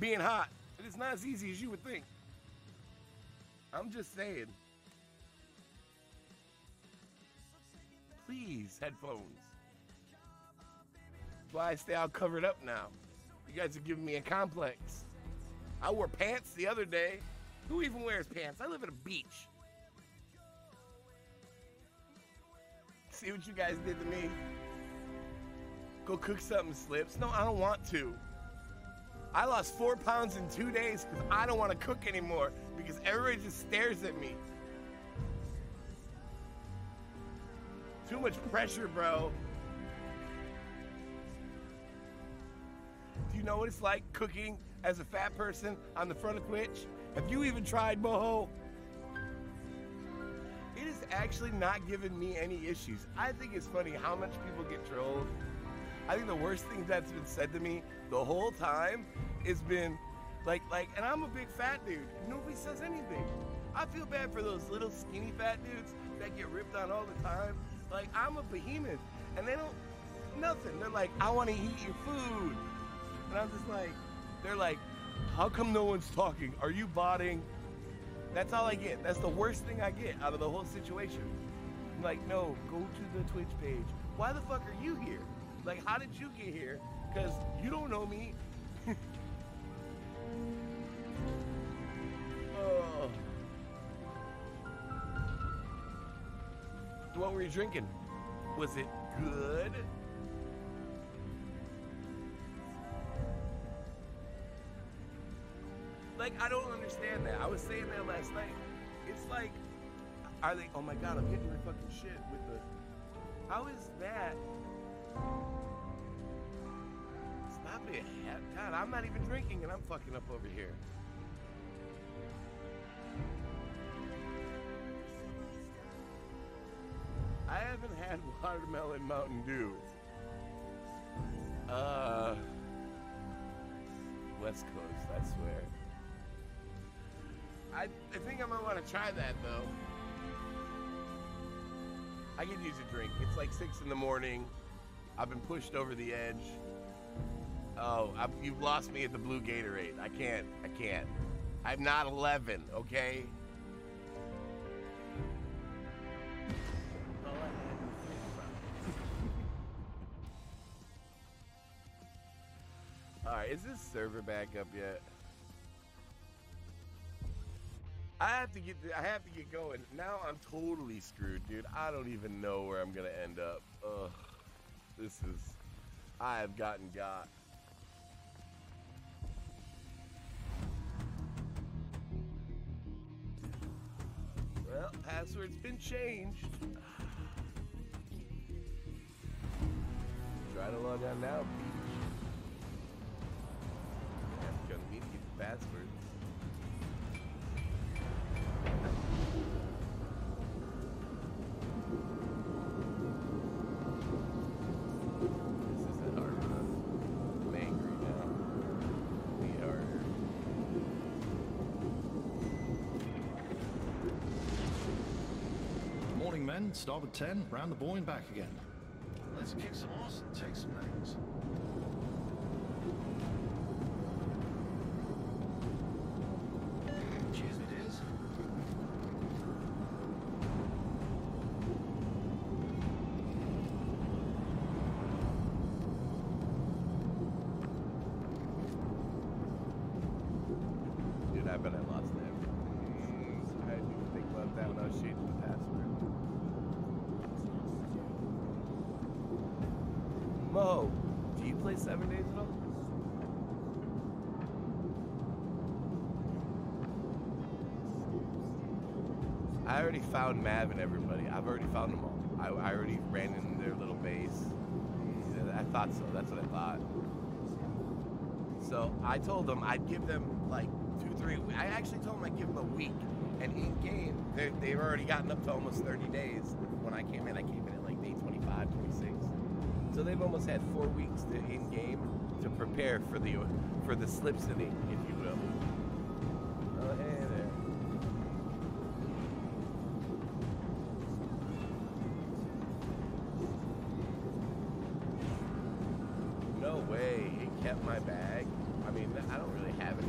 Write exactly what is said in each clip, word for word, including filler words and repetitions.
being hot. It is not as easy as you would think. I'm just saying. Please, headphones. That's why I stay all covered up now. You guys are giving me a complex. I wore pants the other day. Who even wears pants? I live at a beach. See what you guys did to me? Go cook something, Slips. No, I don't want to. I lost four pounds in two days because I don't want to cook anymore because everybody just stares at me. Too much pressure, bro. Do you know what it's like cooking as a fat person on the front of Twitch? Have you even tried, Moho? It is actually not giving me any issues. I think it's funny how much people get trolled. I think the worst thing that's been said to me the whole time has been like, like, and I'm a big fat dude. Nobody says anything. I feel bad for those little skinny fat dudes that get ripped on all the time. Like, I'm a behemoth, and they don't, nothing. They're like, I want to eat your food. And I'm just like, they're like, how come no one's talking? Are you botting? That's all I get. That's the worst thing I get out of the whole situation. I'm like, no, go to the Twitch page. Why the fuck are you here? Like, how did you get here? Because you don't know me. Oh. What were you drinking? Was it good? Like, I don't understand that. I was saying that last night. It's like, are they, oh my God, I'm hitting my fucking shit with the, how is that? Stop it. God, I'm not even drinking and I'm fucking up over here. I haven't had watermelon Mountain Dew. Uh, West Coast, I swear. I, I think I might want to try that though. I could use a drink. It's like six in the morning. I've been pushed over the edge. Oh, I've, you've lost me at the blue Gatorade. I can't, I can't. I'm not eleven, okay? Alright, is this server back up yet? I have to get I have to get going. Now I'm totally screwed, dude. I don't even know where I'm gonna end up. Ugh. This is I have gotten got. Well, password's been changed. Try to log on now, Peach. You have to go to me to get the password. This isn't hard enough. I'm angry now. Be harder. Morning, men. Starboard ten, round the buoy and back again. Let's kick some ass and take some names. Cheers, me dears. Dude, I bet I lost everything. I didn't even think about that when I was changing the password. Mo, do you play Seven Days at all? I already found Mav and everybody. I've already found them all. I, I already ran into their little base. I thought so. That's what I thought. So I told them I'd give them like two, three. I actually told them I'd give them a week. And in game, they've already gotten up to almost thirty days. When I came in, I came in at like day twenty-five, twenty-six. So they've almost had four weeks to in game to prepare for the for the slip sitting, if you will. Oh, hey there. No way, it kept my bag. I mean, I don't really have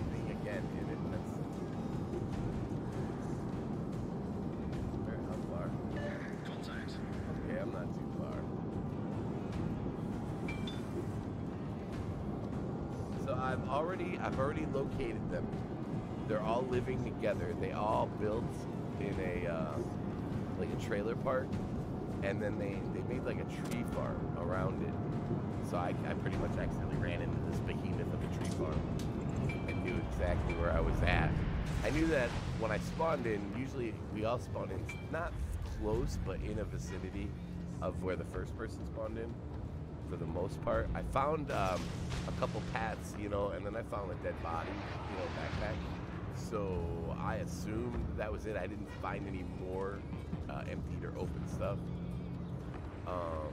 I've already I've already located them. They're all living together. They all built in a uh, like a trailer park, and then they they made like a tree farm around it. So I, I pretty much accidentally ran into this behemoth of a tree farm and knew exactly where I was at. I knew that when I spawned in, usually we all spawn in not close, but in a vicinity of where the first person spawned in, for the most part. I found um, a couple paths, you know, and then I found a dead body, you know, backpack. So I assumed that was it. I didn't find any more uh, emptied or open stuff. Um,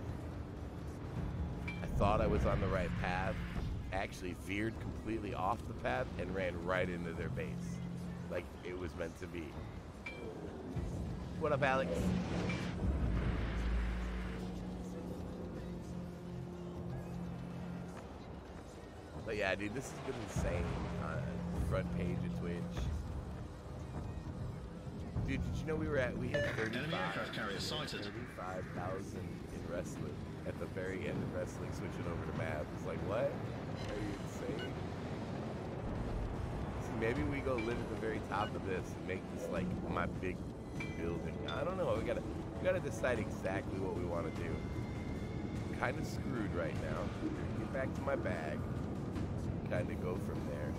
I thought I was on the right path. Actually veered completely off the path and ran right into their base. Like it was meant to be. What up, Alex? But yeah, dude, this has been insane. Uh, front page of Twitch. Dude, did you know we were at, we hit thirty-five thousand in wrestling at the very end of wrestling, switching over to math. It's like, what? Are you insane? See, maybe we go live at the very top of this and make this like my big building. I don't know. We gotta, we gotta decide exactly what we want to do. I'm kind of screwed right now. Get back to my bag. Kind of go from there.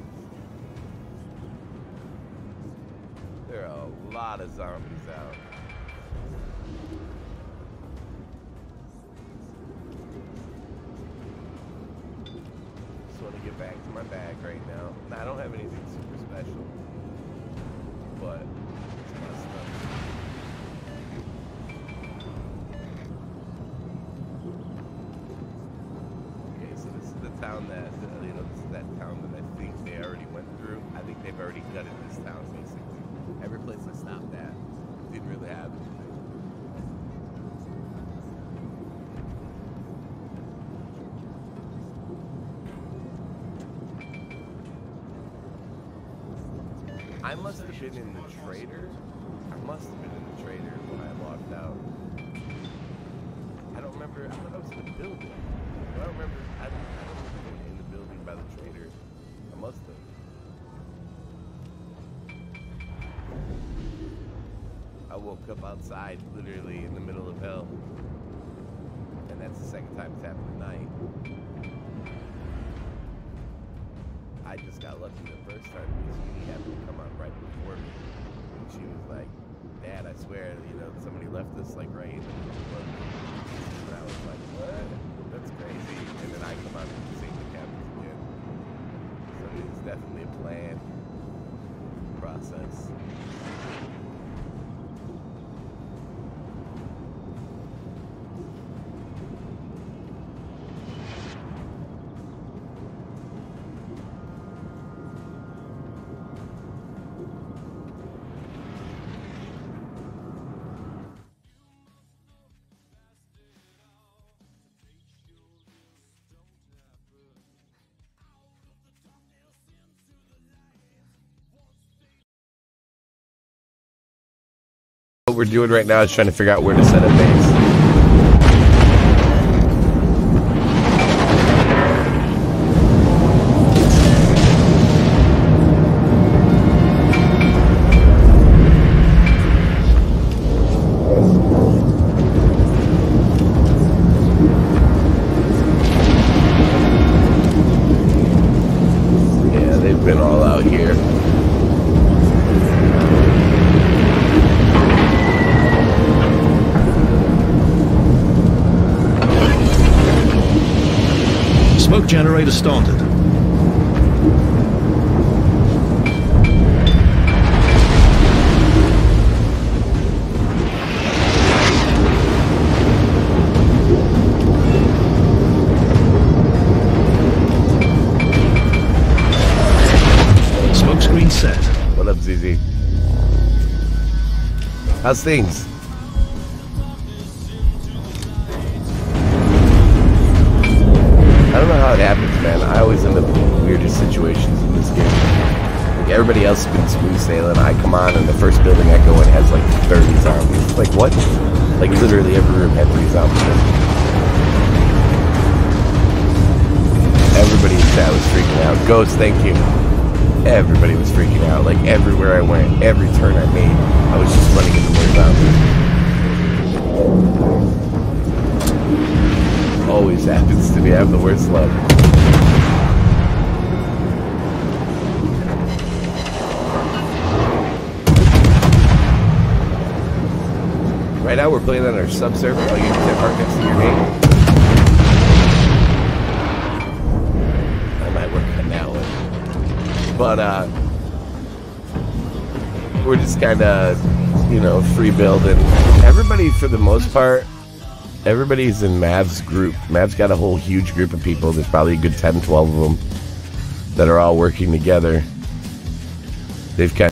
There are a lot of zombies out. Just want to get back to my bag right now. Now, I don't have anything super special, but it's my stuff. Okay, so this is the town that, you know, this is that town that I think they already went through. I think they've already gutted this town, basically. Every place I stopped at didn't really have anything. I must have been in the trader. I must have been in the trader when I logged out. I don't remember. I thought I was in the building. I don't remember. I don't, I don't remember being in the building by the trader. I must have. I woke up outside, literally in the middle of hell. And that's the second time it's happened tonight. I just got lucky the first time because she happened to come on right before me. And she was like, Dad, I swear, you know, somebody left us like right in the middle of the And I was like, what? That's crazy. And then I come on and sing the captains again. So it's definitely a planned process. What we're doing right now is trying to figure out where to set a base. Yeah, they've been all out here. Smoke generator started. Smoke screen set. What up, Z Z? How's things? I don't know how it happens, man. I always end up in the weirdest situations in this game. Like, everybody else has been smooth sailing. I come on, and the first building I go in has like thirty zombies. Like, what? Like, literally every room had three zombies in it. Everybody in chat was freaking out. Ghost, thank you. Everybody was freaking out. Like everywhere I went, every turn I made, I was just running into more zombies. Always happens to me. I have the worst luck. Right now we're playing on our subsurface. I'll get that mark next to your name. I might work on that one. But uh, we're just kind of, you know, free building. Everybody, for the most part, everybody's in Mav's group. Mav's got a whole huge group of people. There's probably a good ten, twelve of them that are all working together. They've kind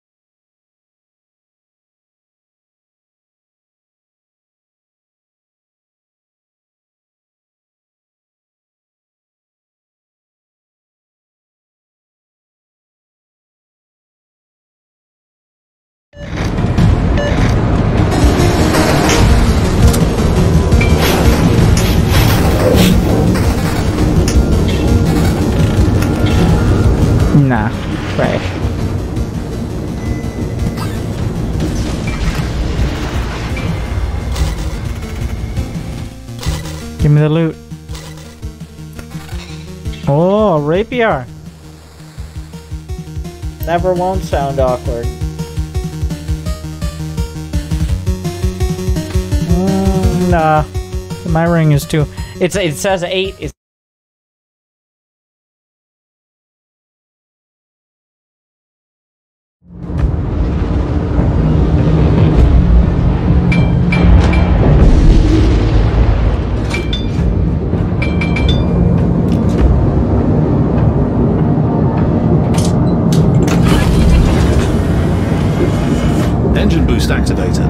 Nah, trash. Give me the loot. Oh, rapier. Never won't sound awkward. Mm, nah, my ring is too. It's it says eight. It's Engine boost activated.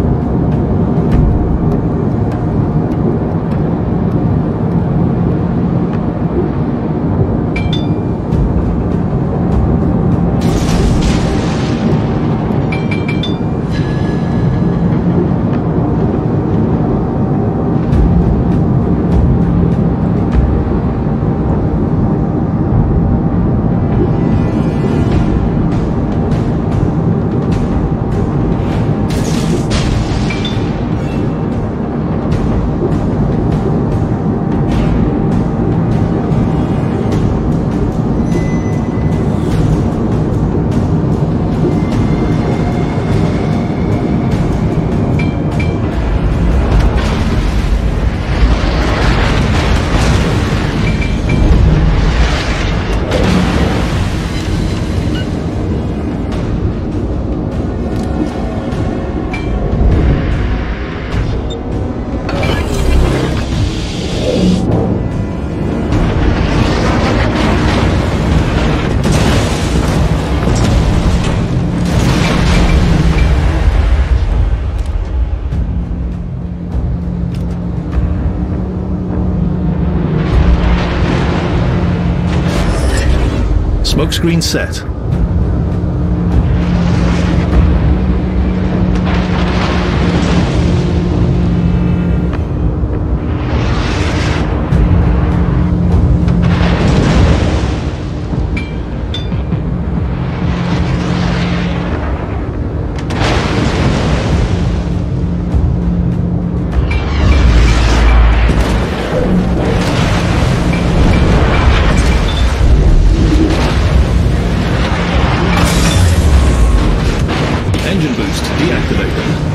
Smokescreen set. Engine boost deactivated.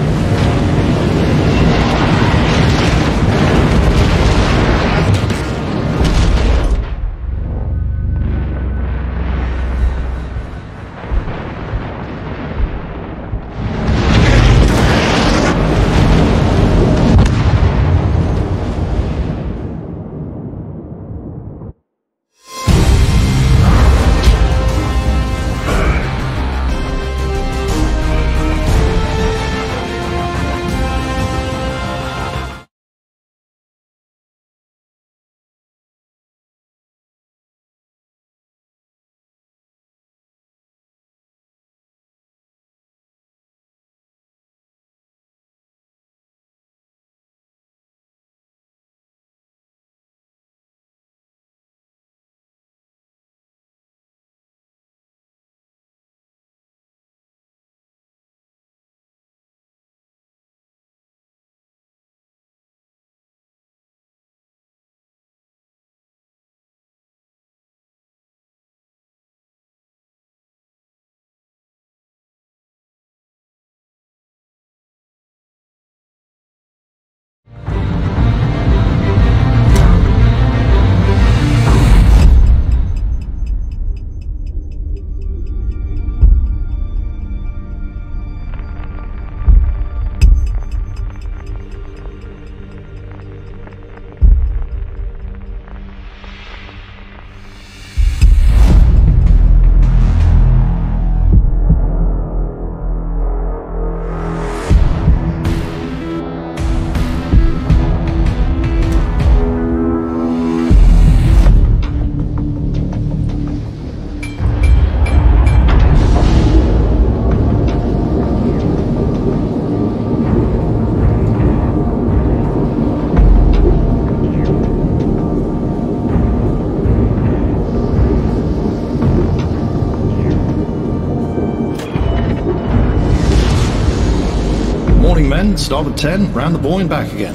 morning, men. Starboard ten, round the buoy and back again.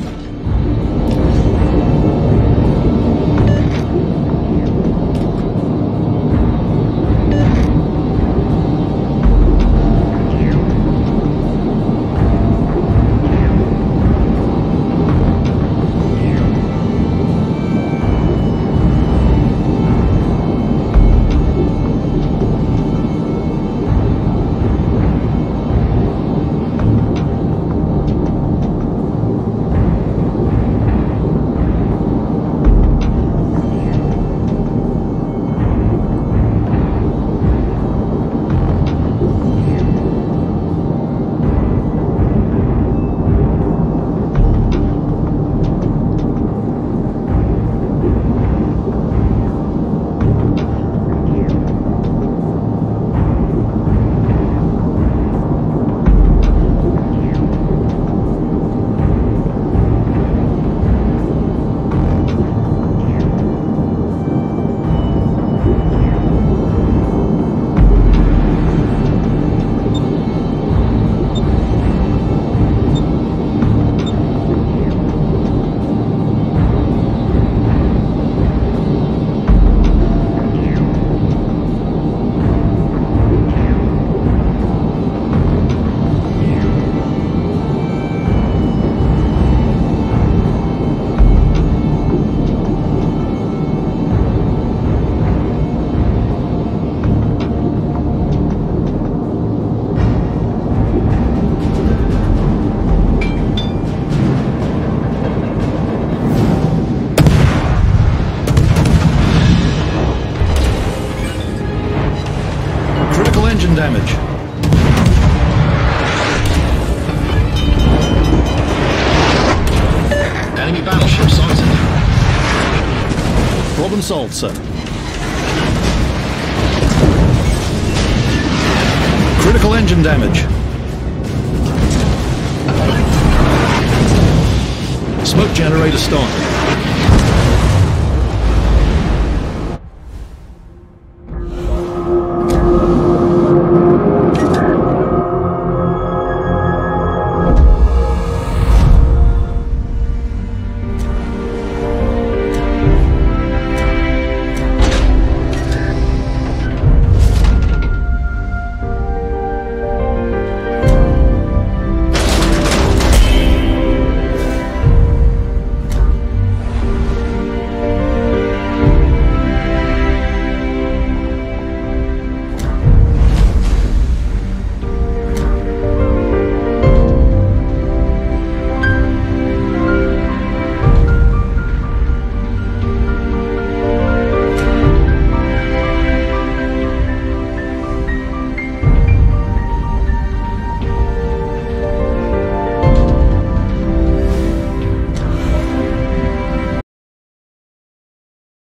Damage. Enemy battleship sighted. Problem solved, sir. Critical engine damage. Smoke generator started.